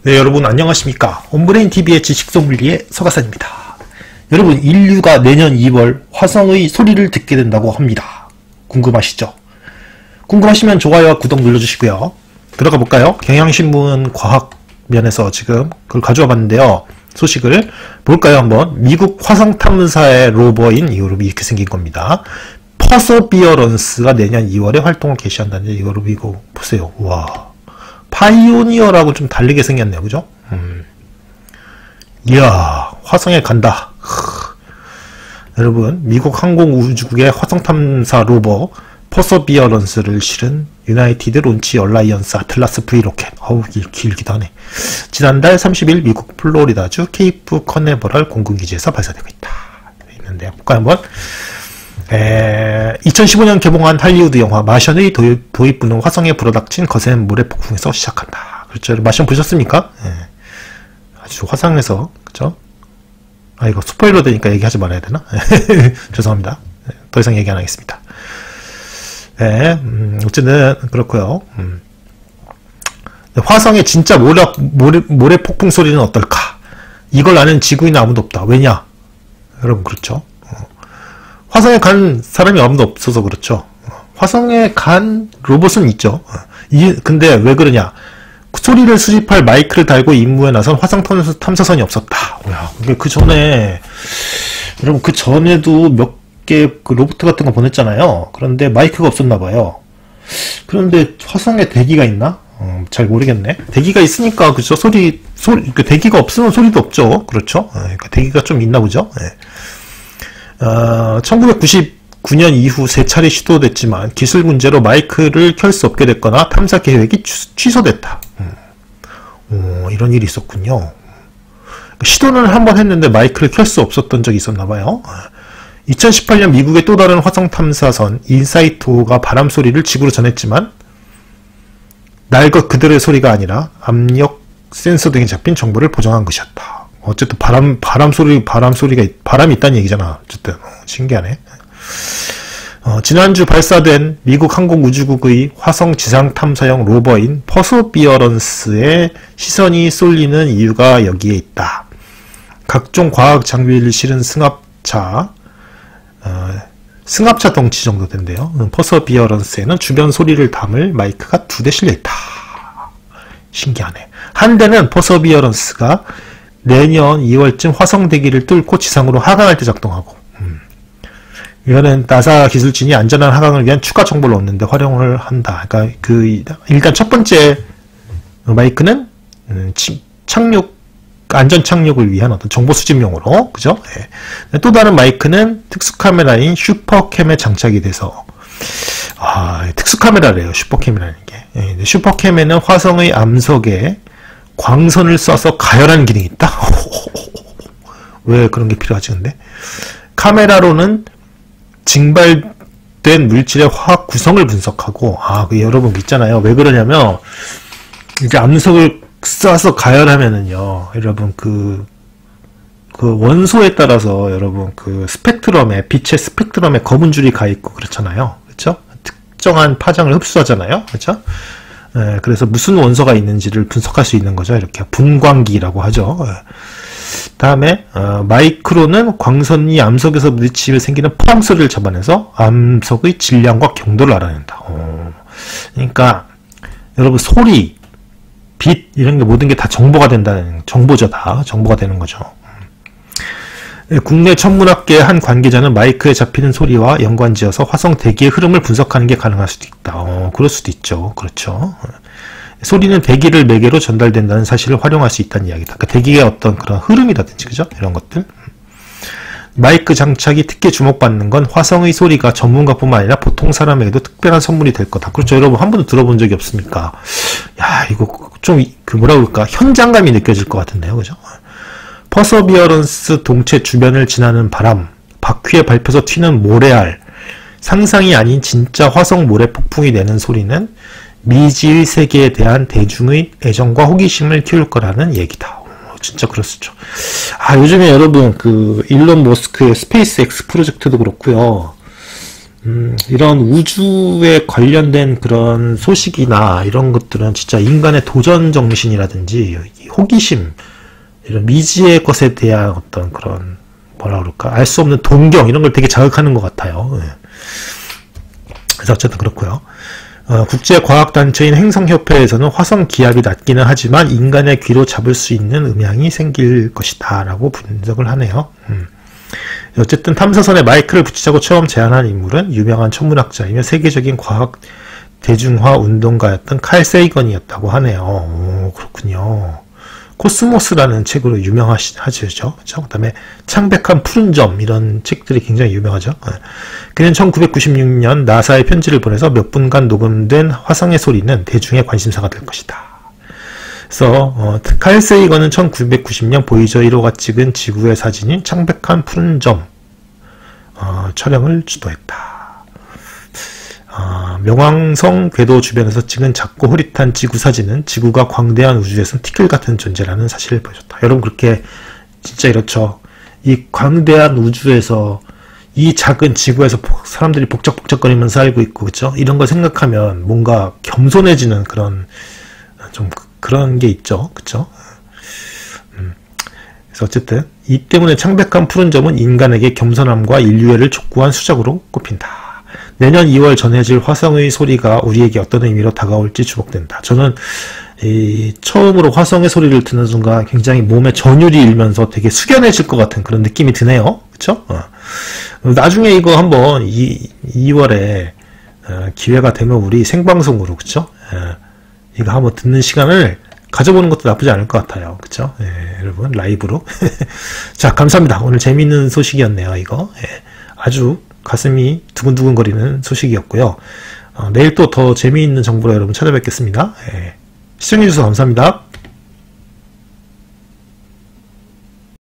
네, 여러분 안녕하십니까. 온브레인TV의 지식소믈리에 서가산입니다. 여러분, 인류가 내년 2월 화성의 소리를 듣게 된다고 합니다. 궁금하시죠? 궁금하시면 좋아요와 구독 눌러주시고요. 들어가 볼까요? 경향신문 과학면에서 지금 그걸 가져와 봤는데요. 소식을 볼까요? 한번. 미국 화성 탐사의 로버인 이렇게 생긴 겁니다. 퍼서비어런스가 내년 2월에 활동을 개시한다는데, 이거 보세요. 와. 파이오니어라고 좀 다르게 생겼네요. 그죠? 이야, 화성에 간다. 여러분, 미국 항공우주국의 화성탐사 로버 퍼서비어런스를 실은 유나이티드 론치 얼라이언스 아틀라스 V 로켓. 어우, 길기도 하네. 지난달 30일 미국 플로리다주 케이프 커네버럴 공군기지에서 발사되고 있다. 있는데, 볼까요, 한번? 2015년 개봉한 할리우드 영화 마션의 도입부는 화성에 불어닥친 거센 모래폭풍에서 시작한다. 그렇죠? 마션 보셨습니까? 예. 아주 화성에서, 그죠? 아, 이거 스포일러 되니까 얘기하지 말아야 되나? 죄송합니다. 더 이상 얘기 안 하겠습니다. 어쨌든, 그렇고요. 화성의 진짜 모래폭풍 소리는 어떨까? 이걸 아는 지구인은 아무도 없다. 왜냐? 여러분, 그렇죠? 화성에 간 사람이 아무도 없어서 그렇죠. 화성에 간 로봇은 있죠. 근데 왜 그러냐? 소리를 수집할 마이크를 달고 임무에 나선 화성 탐사선이 없었다. 그 전에, 여러분, 그 전에도 몇 개 그 로봇 같은 거 보냈잖아요. 그런데 마이크가 없었나 봐요. 그런데 화성에 대기가 있나? 잘 모르겠네. 대기가 있으니까, 그죠? 그 대기가 없으면 소리도 없죠. 그렇죠? 그러니까 대기가 좀 있나 보죠. 1999년 이후 3차례 시도됐지만 기술 문제로 마이크를 켤 수 없게 됐거나 탐사 계획이 취소됐다. 이런 일이 있었군요. 시도는 한번 했는데 마이크를 켤 수 없었던 적이 있었나 봐요. 2018년 미국의 또 다른 화성 탐사선 인사이트5가 바람 소리를 지구로 전했지만 날 것 그대로의 소리가 아니라 압력 센서 등에 잡힌 정보를 보정한 것이었다. 어쨌든 바람이 있다는 얘기잖아. 어쨌든 신기하네. 지난주 발사된 미국 항공우주국의 화성 지상탐사용 로버인 퍼서비어런스의 시선이 쏠리는 이유가 여기에 있다. 각종 과학 장비를 실은 승합차 덩치 정도 된대요. 퍼서비어런스에는 주변 소리를 담을 마이크가 2대 실려있다. 신기하네. 한 대는 퍼서비어런스가 내년 2월쯤 화성 대기를 뚫고 지상으로 하강할 때 작동하고, 이거는 나사 기술진이 안전한 하강을 위한 추가 정보를 얻는데 활용을 한다. 그러니까 일단 첫 번째 마이크는 안전 착륙을 위한 어떤 정보 수집용으로, 그죠? 네. 또 다른 마이크는 특수 카메라인 슈퍼캠에 장착이 돼서, 특수 카메라래요. 슈퍼캠이라는 게. 슈퍼캠에는 화성의 암석에 광선을 쏴서 가열하는 기능이 있다? 왜 그런 게 필요하지, 근데? 카메라로는 증발된 물질의 화학 구성을 분석하고, 여러분 있잖아요. 왜 그러냐면, 이제 암석을 쏴서 가열하면은요, 여러분, 그 원소에 따라서 여러분, 빛의 스펙트럼에 검은 줄이 가 있고 그렇잖아요. 그렇죠? 특정한 파장을 흡수하잖아요. 그렇죠? 그래서 무슨 원소가 있는지를 분석할 수 있는 거죠. 이렇게 분광기라고 하죠. 다음에 마이크로는 광선이 암석에서 부딪히면 생기는 펑 소리를 잡아내서 암석의 질량과 경도를 알아낸다. 그러니까 여러분, 소리, 빛 이런 게 모든 게 다 정보가 된다는 정보죠. 다 정보가 되는 거죠. 국내 천문학계 한 관계자는 마이크에 잡히는 소리와 연관지어서 화성 대기의 흐름을 분석하는 게 가능할 수도 있다. 그럴 수도 있죠. 그렇죠. 소리는 대기를 매개로 전달된다는 사실을 활용할 수 있다는 이야기다. 그러니까 대기의 어떤 그런 흐름이라든지, 그죠? 이런 것들. 마이크 장착이 특히 주목받는 건 화성의 소리가 전문가뿐만 아니라 보통 사람에게도 특별한 선물이 될 거다. 그렇죠. 여러분, 한 번도 들어본 적이 없습니까? 이거 좀, 뭐라 그럴까? 현장감이 느껴질 것 같은데요. 그죠? 퍼서비어런스 동체 주변을 지나는 바람, 바퀴에 밟혀서 튀는 모래알, 상상이 아닌 진짜 화성 모래 폭풍이 내는 소리는 미지의 세계에 대한 대중의 애정과 호기심을 키울 거라는 얘기다. 진짜 그렇죠. 요즘에 여러분, 일론 머스크의 스페이스 X 프로젝트도 그렇고요. 이런 우주에 관련된 그런 소식이나 이런 것들은 진짜 인간의 도전 정신이라든지 호기심, 이런 미지의 것에 대한 어떤 그런 뭐라 그럴까, 알 수 없는 동경, 이런 걸 되게 자극하는 것 같아요. 예. 그래서 어쨌든 그렇고요. 국제과학단체인 행성협회에서는 화성 기압이 낮기는 하지만 인간의 귀로 잡을 수 있는 음향이 생길 것이다 라고 분석을 하네요. 어쨌든 탐사선에 마이크를 붙이자고 처음 제안한 인물은 유명한 천문학자이며 세계적인 과학 대중화 운동가였던 칼 세이건이었다고 하네요. 오, 그렇군요. 코스모스라는 책으로 유명하죠. 그렇죠? 그 다음에 창백한 푸른 점, 이런 책들이 굉장히 유명하죠. 그는 1996년 나사에 편지를 보내서 몇 분간 녹음된 화성의 소리는 대중의 관심사가 될 것이다. 그래서 칼 세이건은 1990년 보이저 1호가 찍은 지구의 사진인 창백한 푸른 점 촬영을 주도했다. 명왕성 궤도 주변에서 찍은 작고 흐릿한 지구 사진은 지구가 광대한 우주에선 티끌 같은 존재라는 사실을 보여줬다. 여러분, 그렇게 진짜 이렇죠. 이 광대한 우주에서 이 작은 지구에서 사람들이 복적복적거리면서 살고 있고, 그쵸? 이런 걸 생각하면 뭔가 겸손해지는 그런 좀 그런 게 있죠. 그쵸? 그래서 어쨌든 이 때문에 창백한 푸른 점은 인간에게 겸손함과 인류애를 촉구한 수작으로 꼽힌다. 내년 2월 전해질 화성의 소리가 우리에게 어떤 의미로 다가올지 주목된다. 저는 처음으로 화성의 소리를 듣는 순간 굉장히 몸에 전율이 일면서 되게 숙연해질 것 같은 그런 느낌이 드네요. 그쵸? 나중에 이거 한번 2월에 기회가 되면 우리 생방송으로, 그쵸? 이거 한번 듣는 시간을 가져보는 것도 나쁘지 않을 것 같아요. 그쵸? 여러분, 라이브로. 자, 감사합니다. 오늘 재미있는 소식이었네요, 이거. 아주 가슴이 두근두근거리는 소식이었고요. 내일 또 더 재미있는 정보로 여러분 찾아뵙겠습니다. 시청해주셔서 감사합니다.